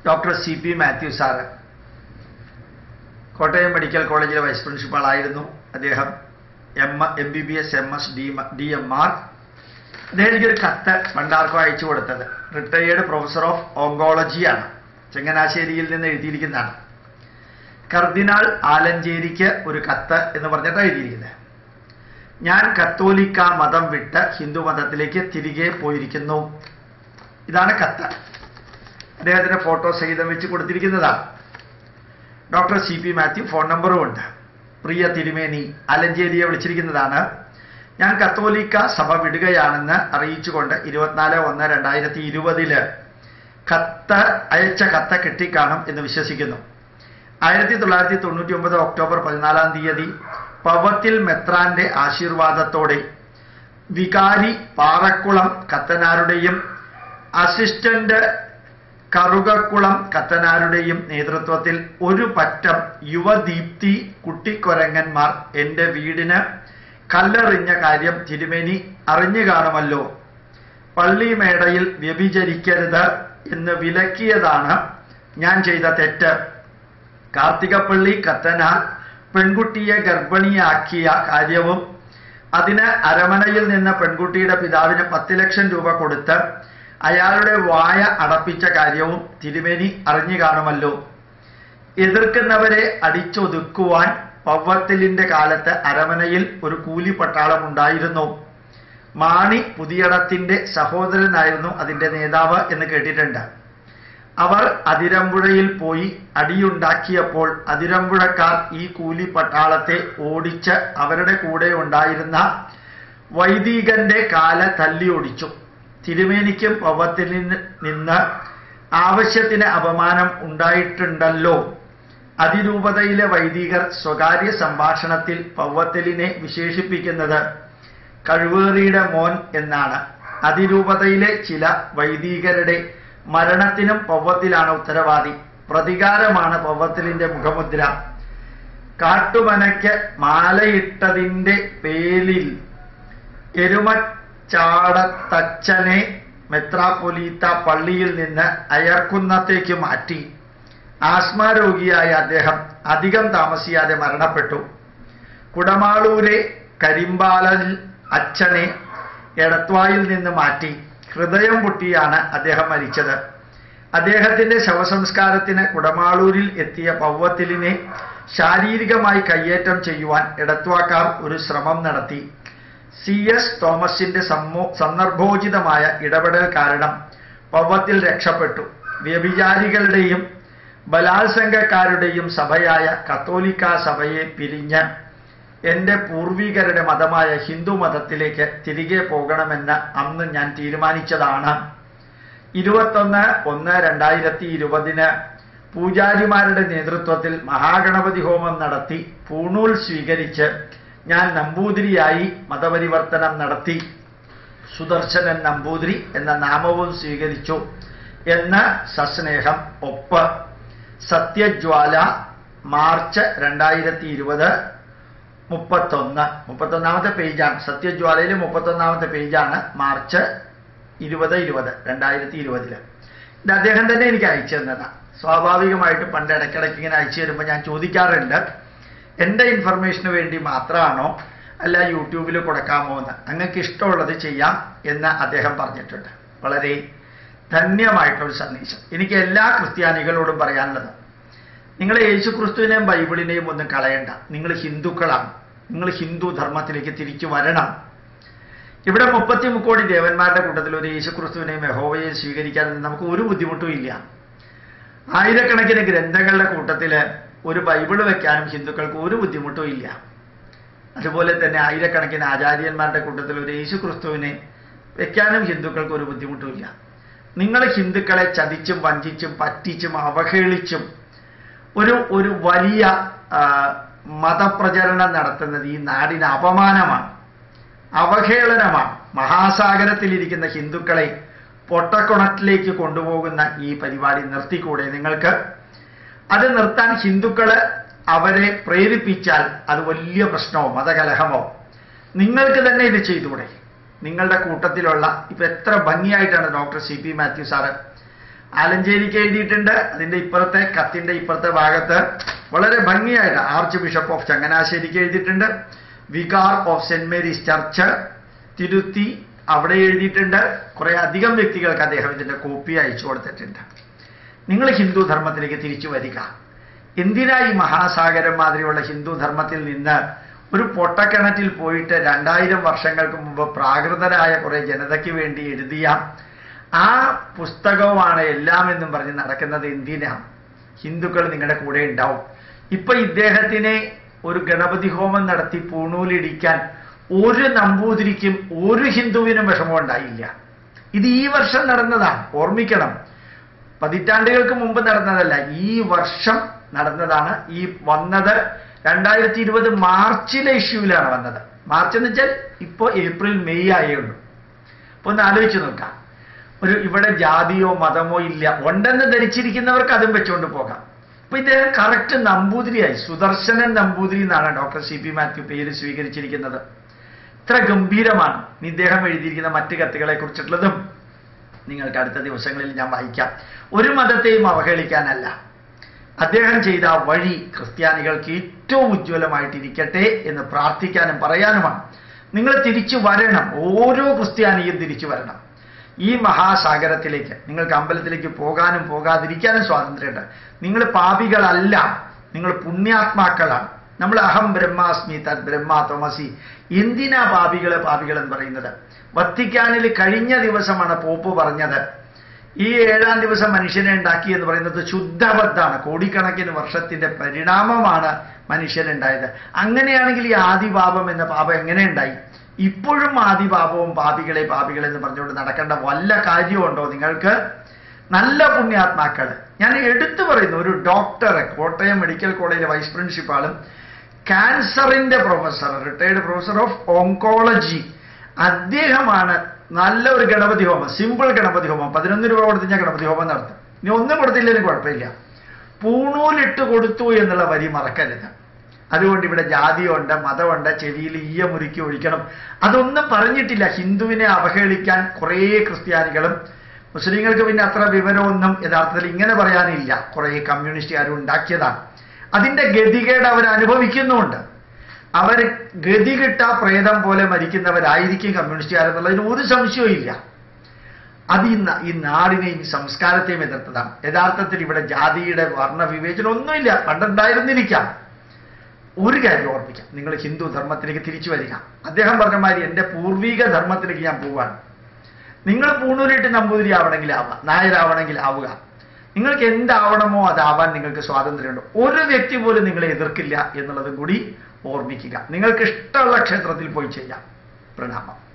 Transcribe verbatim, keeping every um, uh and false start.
Doctor C P Mathew sir Kottayam medical കോളേജിലെ vice പ്രിൻസിപ്പാളായിരുന്നു. അദ്ദേഹം M M B B S M S D D M R. അദ്ദേഹം എനിക്കൊരു കത്ത് പണ്ടാർക്കോ അയച്ചു കൊടുത്തത്. റിട്ടയേർഡ് പ്രൊഫസർ ഓഫ് ഓങ്കോളജിയാണ്, ചങ്ങനാശ്ശേരിയിൽ നിന്ന് എഴുതിയിരിക്കുന്നതാണ്. കർദിനാൾ ആലഞ്ചേരിക്ക് ഒരു കത്ത് എന്ന് പറഞ്ഞിട്ടാണ് എഴുതിയിരിക്കുന്നത്. ഞാൻ കത്തോലിക്ക മതം വിട്ട് ഹിന്ദു മതത്തിലേക്ക് തിരികെ പോയിരിക്കുന്നു. ഇതാണ് കത്ത്. അദ്ദേഹത്തിന്റെ ഫോട്ടോ സഹിതം വെച്ച് കൊടുത്തിരിക്കുന്നതാണ്. Doctor C P Mathew phone നമ്പറും ഉണ്ട്. പ്രിയ തിരുമേനി, ആലഞ്ചേരിയെ വിളിച്ചിരിക്കുന്നതാണ്. ഞാൻ കത്തോലിക്ക സഭ വിടുകയാണെന്ന് അറിയിച്ചുകൊണ്ട് ഇരുപത്തിനാല് ഒന്ന് രണ്ടായിരത്തി ഇരുപതില് കത്ത് അയച്ച കത്ത് കിട്ടിക്കാണും എന്ന് വിശ്വസിക്കുന്നു. ആയിരത്തി തൊള്ളായിരത്തി തൊണ്ണൂറ്റി ഒമ്പത് ഒക്ടോബർ പതിനാലാം തീയതി പവത്തിൽ മെത്രാന്റെ ആശീർവാദത്തോടെ വികാരി പാറക്കുളം കത്തനാരുടെയും അസിസ്റ്റന്റ് കറുകക്കുളം കത്തനാരുടെയും നേതൃത്വത്തിൽ ഒരു പറ്റം യുവദീപ്തി കുട്ടിക്കൊരങ്ങന്മാർ എൻ്റെ വീടിന് കല്ലെറിഞ്ഞ കാര്യം തിരുമേനി അറിഞ്ഞു കാണുമല്ലോ. പള്ളിമേടയിൽ വ്യഭിചരിക്കരുത് എന്ന് വിലക്കിയതാണ് ഞാൻ ചെയ്ത തെറ്റ്. കാർത്തികപ്പള്ളി കത്തനാർ പെൺകുട്ടിയെ ഗർഭിണിയാക്കിയ കാര്യവും അതിന് അരമനയിൽ നിന്ന് പെൺകുട്ടിയുടെ പിതാവിന് പത്ത് ലക്ഷം രൂപ കൊടുത്ത് അയാളുടെ വായ അടപ്പിച്ച കാര്യവും തിരുമേനി അറിഞ്ഞു കാണുമല്ലോ. എതിർക്കുന്നവരെ അടിച്ചൊതുക്കുവാൻ പവ്വത്തിലിന്റെ കാലത്ത് അരമനയിൽ ഒരു കൂലിപ്പട്ടാളം ഉണ്ടായിരുന്നു. മാണി പുതിയടത്തിന്റെ സഹോദരനായിരുന്നു അതിന്റെ നേതാവ് എന്ന് കേട്ടിട്ടുണ്ട്. അവർ അതിരമ്പുഴയിൽ പോയി അടിയുണ്ടാക്കിയപ്പോൾ അതിരമ്പുഴക്കാർ ഈ കൂലിപ്പട്ടാളത്തെ ഓടിച്ച് അവരുടെ കൂടെ ഉണ്ടായിരുന്ന വൈദികന്റെ കാല തല്ലി ഓടിച്ചു. തിരുമേനിക്കും പവ്വത്തിൽ നിന്ന് ആവശ്യത്തിന് അപമാനം ഉണ്ടായിട്ടുണ്ടല്ലോ. അതിരൂപതയിലെ വൈദികർ സ്വകാര്യ സംഭാഷണത്തിൽ പവ്വത്തലിനെ വിശേഷിപ്പിക്കുന്നത് കഴിവേറിയുടെ മോൻ എന്നാണ്. അതിരൂപതയിലെ ചില വൈദികരുടെ മരണത്തിനും പവ്വത്തിലാണ് ഉത്തരവാദി. പ്രതികാരമാണ് പവ്വത്തലിന്റെ മുഖമുദ്ര. കാട്ടുമനയ്ക്ക് മാലയിട്ടതിന്റെ പേരിൽ എരുമച്ചാടത്തച്ഛനെ മെത്രാപ്പൊലീത്ത പള്ളിയിൽ നിന്ന് അയർക്കുന്നത്തേക്ക് മാറ്റി. ആസ്മ രോഗിയായ അദ്ദേഹം അധികം താമസിയാതെ മരണപ്പെട്ടു. കുടമാളൂരെ കരിമ്പാലൽ അച്ഛനെ എടത്വായിൽ നിന്ന് മാറ്റി. ഹൃദയം പൊട്ടിയാണ് അദ്ദേഹം മരിച്ചത്. അദ്ദേഹത്തിന്റെ ശവസംസ്കാരത്തിന് കുടമാളൂരിൽ എത്തിയ പവ്വത്തിലിനെ ശാരീരികമായി കയ്യേറ്റം ചെയ്യുവാൻ എടത്വാക്കാർ ഒരു ശ്രമം നടത്തി. സി എസ് തോമസിന്റെ സന്ദർഭോചിതമായ ഇടപെടൽ കാരണം പവ്വത്തിൽ രക്ഷപ്പെട്ടു. വ്യഭിചാരികളുടെയും ബലാത്സംഗക്കാരുടെയും സഭയായ കത്തോലിക്ക സഭയെ പിരിഞ്ഞ് എൻ്റെ പൂർവികരുടെ മതമായ ഹിന്ദു മതത്തിലേക്ക് തിരികെ പോകണമെന്ന് അന്ന് ഞാൻ തീരുമാനിച്ചതാണ്. ഇരുപത്തൊന്ന് ഒന്ന് രണ്ടായിരത്തി ഇരുപതിന് പൂജാരിമാരുടെ നേതൃത്വത്തിൽ മഹാഗണപതി ഹോമം നടത്തി പൂണൂൽ സ്വീകരിച്ച് ഞാൻ നമ്പൂതിരിയായി മതപരിവർത്തനം നടത്തി. സുദർശനൻ നമ്പൂതിരി എന്ന നാമവും സ്വീകരിച്ചു എന്ന് സസ്നേഹം ഒപ്പ്. സത്യജ്വാല മാർച്ച് രണ്ടായിരത്തി ഇരുപത് മുപ്പത്തൊന്ന് മുപ്പത്തൊന്നാമത്തെ പേജാണ്. സത്യജ്വാലയിലെ മുപ്പത്തൊന്നാമത്തെ പേജാണ് മാർച്ച് ഇരുപത് ഇരുപത് രണ്ടായിരത്തി ഇരുപതില്. ഇത് അദ്ദേഹം തന്നെ എനിക്ക് അയച്ചു തന്നതാണ്. സ്വാഭാവികമായിട്ട് പണ്ട് ഇടയ്ക്കിടയ്ക്ക് ഇങ്ങനെ അയച്ചു തരുമ്പോൾ ഞാൻ ചോദിക്കാറുണ്ട്, എൻ്റെ ഇൻഫർമേഷന് വേണ്ടി മാത്രമാണോ അല്ല യൂട്യൂബിൽ കൊടുക്കാമോ എന്ന്. അങ്ങക്ക് ഇഷ്ടമുള്ളത് ചെയ്യാം എന്ന് അദ്ദേഹം പറഞ്ഞിട്ടുണ്ട്. വളരെ ധന്യമായിട്ടുള്ള സന്ദേശം. എനിക്ക് എല്ലാ ക്രിസ്ത്യാനികളോടും പറയാനുള്ളത്, നിങ്ങൾ യേശു ക്രിസ്തുവിനെയും ബൈബിളിനെയും ഒന്നും കളയണ്ട. നിങ്ങൾ ഹിന്ദുക്കളാണ്. നിങ്ങൾ ഹിന്ദു ധർമ്മത്തിലേക്ക് തിരിച്ചു വരണം. ഇവിടെ മുപ്പത്തി മുക്കോടി ദേവന്മാരുടെ കൂട്ടത്തിൽ ഒരു യേശു ക്രിസ്തുവിനെയും യഹോവയെയും സ്വീകരിക്കാൻ നമുക്ക് ഒരു ബുദ്ധിമുട്ടും ഇല്ല. ആയിരക്കണക്കിന് ഗ്രന്ഥങ്ങളുടെ കൂട്ടത്തിൽ ഒരു ബൈബിള് വെക്കാനും ഹിന്ദുക്കൾക്ക് ഒരു ബുദ്ധിമുട്ടും ഇല്ല. അതുപോലെ തന്നെ ആയിരക്കണക്കിന് ആചാര്യന്മാരുടെ കൂട്ടത്തിൽ ഒരു യേശു ക്രിസ്തുവിനെ വെക്കാനും ഹിന്ദുക്കൾക്ക് ഒരു ബുദ്ധിമുട്ടും ഇല്ല. നിങ്ങൾ ഹിന്ദുക്കളെ ചതിച്ചും വഞ്ചിച്ചും പറ്റിച്ചും അവഹേളിച്ചും ഒരു ഒരു വലിയ മതപ്രചരണം നടത്തുന്നത് ഈ നാടിന് അപമാനമാണ്, അവഹേളനമാണ്. മഹാസാഗരത്തിലിരിക്കുന്ന ഹിന്ദുക്കളെ പൊട്ടക്കുണത്തിലേക്ക് കൊണ്ടുപോകുന്ന ഈ പരിപാടി നിർത്തിക്കൂടെ നിങ്ങൾക്ക്? അത് നിർത്താൻ ഹിന്ദുക്കള് അവരെ പ്രേരിപ്പിച്ചാൽ അത് വലിയ പ്രശ്നമോ മതകലഹമോ. നിങ്ങൾക്ക് തന്നെ ഇത് ചെയ്തുകൂടെ? നിങ്ങളുടെ കൂട്ടത്തിലുള്ള ഇപ്പൊ എത്ര ഭംഗിയായിട്ടാണ് doctor C P Mathew sir ആലഞ്ചേരിക്ക് എഴുതിയിട്ടുണ്ട്. അതിന്റെ ഇപ്പുറത്തെ കത്തിന്റെ ഇപ്പുറത്തെ ഭാഗത്ത് വളരെ ഭംഗിയായിട്ട് ആർച്ച് ബിഷപ്പ് ഓഫ് ചങ്ങനാശ്ശേരിക്ക് എഴുതിയിട്ടുണ്ട്. Vicar of saint Mary's church തിരുത്തി അവിടെ എഴുതിയിട്ടുണ്ട്. കുറെ അധികം വ്യക്തികൾക്ക് അദ്ദേഹം ഇതിന്റെ കോപ്പി അയച്ചു കൊടുത്തിട്ടുണ്ട്. നിങ്ങൾ ഹിന്ദു ധർമ്മത്തിലേക്ക് തിരിച്ചു വരിക. എന്തിനാ ഈ മഹാസാഗരം മാതിരിയുള്ള ഹിന്ദു ധർമ്മത്തിൽ നിന്ന് ഒരു പൊട്ടക്കിണറ്റിൽ പോയിട്ട് രണ്ടായിരം വർഷങ്ങൾക്ക് മുമ്പ് പ്രാകൃതരായ കുറെ ജനതയ്ക്ക് വേണ്ടി എഴുതിയ ആ പുസ്തകവുമാണ് എല്ലാം എന്നും പറഞ്ഞ് നടക്കുന്നത്? എന്തിനാ? ഹിന്ദുക്കൾ നിങ്ങളുടെ കൂടെ ഉണ്ടാവും. ഇപ്പൊ ഇദ്ദേഹത്തിനെ ഒരു ഗണപതി ഹോമം നടത്തി പൂണൂലിടിക്കാൻ ഒരു നമ്പൂതിരിക്കും ഒരു ഹിന്ദുവിനും വിഷമം ഉണ്ടായില്ല. ഇത് ഈ വർഷം നടന്നതാണ്, ഓർമ്മിക്കണം. പതിറ്റാണ്ടുകൾക്ക് മുമ്പ് നടന്നതല്ല, ഈ വർഷം നടന്നതാണ്. ഈ വന്നത് രണ്ടായിരത്തി ഇരുപത് മാർച്ചിലെ ഇഷ്യൂവിലാണ് വന്നത്. മാർച്ച് എന്ന് വെച്ചാൽ ഇപ്പോ ഏപ്രിൽ മെയ് ആയേ ഉള്ളൂ. അപ്പൊ ഒന്ന് ആലോചിച്ച് നോക്കാം. ഒരു ഇവിടെ ജാതിയോ മതമോ ഇല്ല, ഉണ്ടെന്ന് ധരിച്ചിരിക്കുന്നവർക്ക് അതും വെച്ചുകൊണ്ട് പോകാം. അപ്പൊ ഇദ്ദേഹം കറക്റ്റ് നമ്പൂതിരിയായി. സുദർശനൻ നമ്പൂതിരി എന്നാണ് ഡോക്ടർ സി പി മാത്യു പേര് സ്വീകരിച്ചിരിക്കുന്നത്. ഇത്ര ഗംഭീരമാണ് ഇദ്ദേഹം എഴുതിയിരിക്കുന്ന മറ്റ് കത്തുകളെ കുറിച്ചിട്ടുള്ളതും. നിങ്ങൾക്ക് അടുത്ത ദിവസങ്ങളിൽ ഞാൻ വായിക്കാം. ഒരു മതത്തെയും അവഹേളിക്കാനല്ല, അദ്ദേഹം ചെയ്ത വഴി ക്രിസ്ത്യാനികൾക്ക് ഏറ്റവും ഉജ്ജ്വലമായിട്ടിരിക്കട്ടെ എന്ന് പ്രാർത്ഥിക്കാനും പറയാനുമാണ്. നിങ്ങൾ തിരിച്ചു വരണം, ഓരോ ക്രിസ്ത്യാനിയും തിരിച്ചു വരണം ഈ മഹാസാഗരത്തിലേക്ക്. നിങ്ങൾക്ക് അമ്പലത്തിലേക്ക് പോകാനും പോകാതിരിക്കാനും സ്വാതന്ത്ര്യമുണ്ട്. നിങ്ങൾ പാപികളല്ല, നിങ്ങൾ പുണ്യാത്മാക്കളാണ്. നമ്മൾ അഹം ബ്രഹ്മാസ്മി തദ് ബ്രഹ്മാ ത്വമസി. എന്തിനാ പാപികളെ പാപികൾ എന്ന് പറയുന്നത്? വത്തിക്കാനിൽ കഴിഞ്ഞ ദിവസമാണ് പോപ്പ് പറഞ്ഞത്, ഈ ഏഴാം ദിവസം മനുഷ്യനെ ഉണ്ടാക്കി എന്ന് പറയുന്നത് ശുദ്ധബദ്ധാണ്. കോടിക്കണക്കിന് വർഷത്തിന്റെ പരിണാമമാണ് മനുഷ്യനുണ്ടായത്. അങ്ങനെയാണെങ്കിൽ ഈ ആദിപാപം എന്ന പാപം എങ്ങനെ ഉണ്ടായി? ഇപ്പോഴും ആദിപാപവും പാപികളെ പാപികളെ എന്ന് പറഞ്ഞുകൊണ്ട് നടക്കേണ്ട വല്ല കാര്യമുണ്ടോ നിങ്ങൾക്ക്? നല്ല പുണ്യാത്മാക്കൾ. ഞാൻ എടുത്തു പറയുന്നു, ഒരു ഡോക്ടറെ, കോട്ടയം മെഡിക്കൽ കോളേജിലെ വൈസ് പ്രിൻസിപ്പാളും ക്യാൻസറിന്റെ professor, retired professor of oncology, അദ്ദേഹമാണ് നല്ല ഒരു ഗണപതി ഹോമം, സിമ്പിൾ ഗണപതി ഹോമം, പതിനൊന്ന് രൂപ കൊടുത്ത് ഞാൻ ഗണപതി ഹോമം നടത്തും. ഇനി ഒന്നും കൊടുത്തില്ലെങ്കിലും കുഴപ്പമില്ല. പൂണൂലിട്ട് കൊടുത്തു എന്നുള്ള വരി മറക്കരുത്. അതുകൊണ്ട് ഇവിടെ ജാതിയുണ്ട്, മതമുണ്ട്, ചെവിയിൽ ഈയ മുറുക്കി ഒഴിക്കണം, അതൊന്നും പറഞ്ഞിട്ടില്ല. ഹിന്ദുവിനെ അവഹേളിക്കാൻ കുറേ ക്രിസ്ത്യാനികളും, മുസ്ലിങ്ങൾക്ക് പിന്നെ അത്ര വിവരമൊന്നും യഥാർത്ഥത്തിൽ ഇങ്ങനെ പറയാനില്ല. കുറേ കമ്മ്യൂണിസ്റ്റുകാരും ഉണ്ടാക്കിയതാണ്. അതിന്റെ ഗതികേട് അവർ അനുഭവിക്കുന്നുമുണ്ട്. അവർ ഗതി കിട്ടാ പ്രേതം പോലെ മരിക്കുന്നവരായിരിക്കും കമ്മ്യൂണിസ്റ്റുകാരെന്നുള്ളതിന് ഒരു സംശയവും ഇല്ല. അത് ഇന്ന് ഈ നാടിനെയും സംസ്കാരത്തെയും എതിർത്തതാണ്. യഥാർത്ഥത്തിൽ ഇവിടെ ജാതിയുടെ വർണ്ണവിവേചനം ഒന്നുമില്ല, പണ്ടുണ്ടായിരുന്നിരിക്കാം. ഒരു കാര്യം ഓർമ്മിക്കാം, നിങ്ങൾ ഹിന്ദു ധർമ്മത്തിലേക്ക് തിരിച്ചു വരിക. അദ്ദേഹം പറഞ്ഞ മാതിരി എൻ്റെ പൂർവിക ധർമ്മത്തിലേക്ക് ഞാൻ പോവാണ്. നിങ്ങൾ പൂണൂലിട്ട് നമ്പൂതിരി ആവണമെങ്കിൽ ആവാം, നായരാവണമെങ്കിൽ ആവുക. നിങ്ങൾക്ക് എന്താവണമോ അതാവാൻ നിങ്ങൾക്ക് സ്വാതന്ത്ര്യമുണ്ട്. ഒരു വ്യക്തി പോലും നിങ്ങളെ എതിർക്കില്ല എന്നുള്ളതും കൂടി ഓർമ്മിക്കുക. നിങ്ങൾക്ക് ഇഷ്ടമുള്ള ക്ഷേത്രത്തിൽ പോയി ചെയ്യാം. പ്രണാമം.